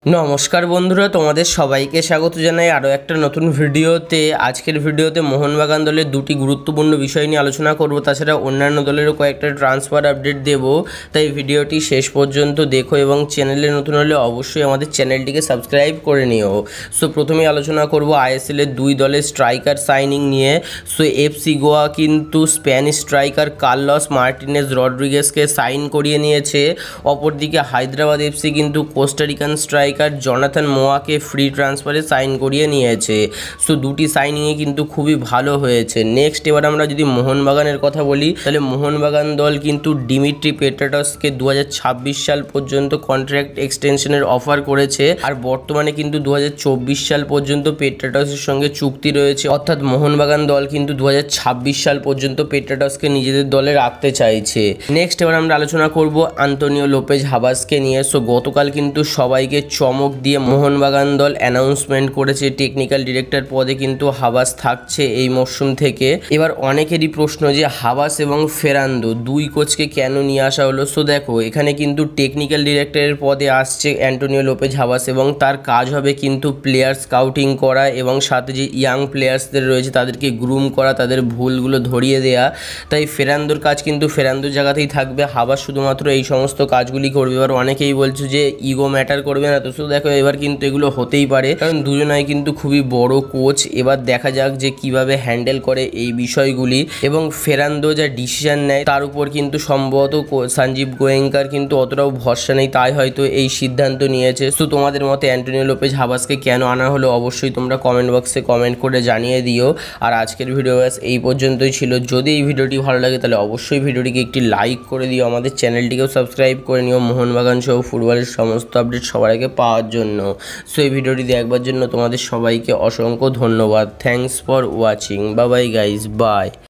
নমস্কার বন্ধুরা, তোমাদের সবাইকে স্বাগত জানাই আরও একটা নতুন ভিডিওতে। আজকের ভিডিওতে মোহনবাগান দলের দুটি গুরুত্বপূর্ণ বিষয় নিয়ে আলোচনা করব, তাছাড়া অন্যান্য দলেরও কয়েকটা ট্রান্সফার আপডেট দেব। তাই ভিডিওটি শেষ পর্যন্ত দেখো এবং চ্যানেলে নতুন হলে অবশ্যই আমাদের চ্যানেলটিকে সাবস্ক্রাইব করে নিও। সো প্রথমে আলোচনা করব আইএসএলের দুই দলের স্ট্রাইকার সাইনিং নিয়ে। সো এফসি গোয়া কিন্তু স্প্যানিশ স্ট্রাইকার কার্লস মার্টিনেজ রড্রিগেজকে সাইন করিয়ে নিয়েছে। অপরদিকে হায়দ্রাবাদ এফসি কিন্তু কোস্টারিকান স্ট্রাইকার জনাথন মোয়াকে ফ্রি ট্রান্সফারে সাইন করিয়ে নিয়েছে। সো দুটি সাইনিংয়ে কিন্তু খুবই ভালো হয়েছে। নেক্সট এবার আমরা যদি মোহনবাগানের কথা বলি, তাহলে মোহনবাগান দল কিন্তু ডিমিট্রি পেট্রাটসকে 2026 সাল পর্যন্ত কন্ট্রাক্ট এক্সটেনশনের অফার করেছে। আর বর্তমানে কিন্তু 2024 সাল পর্যন্ত পেট্রাটসের সঙ্গে চুক্তি রয়েছে, অর্থাৎ মোহনবাগান দল কিন্তু 2026 সাল পর্যন্ত পেট্রাটসকে নিজেদের দলে রাখতে চাইছে। নেক্সট এবার আমরা আলোচনা করব আন্তোনিও লোপেজ হাবাসকে নিয়ে। সো গতকাল কিন্তু সবাইকে চমক দিয়ে মোহনবাগান দল অ্যানাউন্সমেন্ট করেছে টেকনিক্যাল ডিরেক্টর পদে কিন্তু হাবাস থাকছে এই মরশুম থেকে। এবার অনেকেরই প্রশ্ন যে হাবাস এবং ফেরান্দো দুই কোচকে কেন নিয়ে আসা হলো। সো দেখো, এখানে কিন্তু টেকনিক্যাল ডিরেক্টরের পদে আসছে অ্যান্টোনিও লোপেজ হাবাস এবং তার কাজ হবে কিন্তু প্লেয়ার স্কাউটিং করা এবং সাথে যে ইয়াং প্লেয়ার্সদের রয়েছে তাদেরকে গ্রুম করা, তাদের ভুলগুলো ধরিয়ে দেয়া। তাই ফেরান্দোর কাজ কিন্তু ফেরান্দোর জায়গাতেই থাকবে, হাবাস শুধুমাত্র এই সমস্ত কাজগুলি করবে। এবার অনেকেই বলছে যে ইগো ম্যাটার করবে না, তো শুধু দেখো এবার কিন্তু এগুলো হতেই পারে, কারণ দুজনাই কিন্তু খুবই বড় কোচ। এবার দেখা যাক যে কিভাবে হ্যান্ডেল করে এই বিষয়গুলি, এবং ফেরান্দো যা ডিসিশন নেয় তার উপর কিন্তু সম্ভবত সঞ্জীব গোয়েঙ্কার কিন্তু অতটাও ভরসা নেই, তাই হয়তো এই সিদ্ধান্ত নিয়েছে। তো তোমাদের মতে অ্যান্টোনিও লোপেজ হাবাসকে কেন আনা হলো অবশ্যই তোমরা কমেন্ট বক্সে কমেন্ট করে জানিয়ে দিও। আর আজকের ভিডিও ব্যাস এই পর্যন্তই ছিল। যদি এই ভিডিওটি ভালো লাগে তাহলে অবশ্যই ভিডিওটিকে একটি লাইক করে দিও, আমাদের চ্যানেলটিকেও সাবস্ক্রাইব করে নিও মোহনবাগান সহ ফুটবলের সমস্ত আপডেট সবার আগে পাওয়ার জন্য। সো এই ভিডিওটি দেখবার জন্য তোমাদের সবাইকে অসংখ্য ধন্যবাদ। Thanks for watching. Bye bye guys, by.